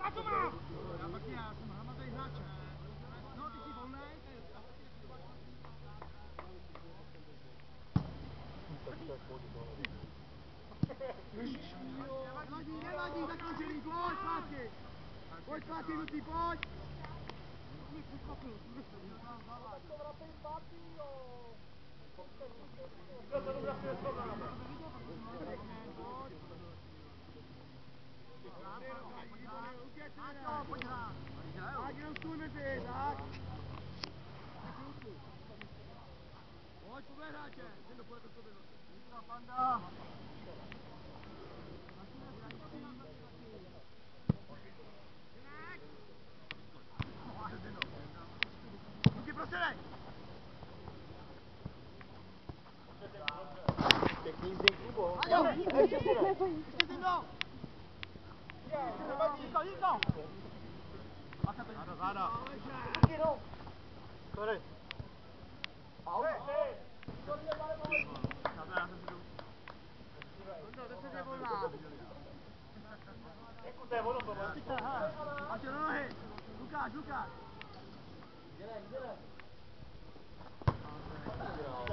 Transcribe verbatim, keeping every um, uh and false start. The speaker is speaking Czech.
Já pak já jsem hramatý hráč. No, ty jsi volnej. Nevadí, nevadí, zakončený, pojď zpátky. Pojď zpátky, Lucí, pojď. Pojď hrát. Tak jenom stůj mezi, tak. Pojď, půjde hráče. Jde půjde to sobě. Vícka, Panda. Luky, prostředek. Pěkný vznik klubu. Jo, ještě ty mnou. Jirko, Jirko. Záda, záda. Sorry. Ahoj. deset je volná. Jako to je ono tohle. Máš do nohy. Lukáš, Lukáš. Dělej, dělej.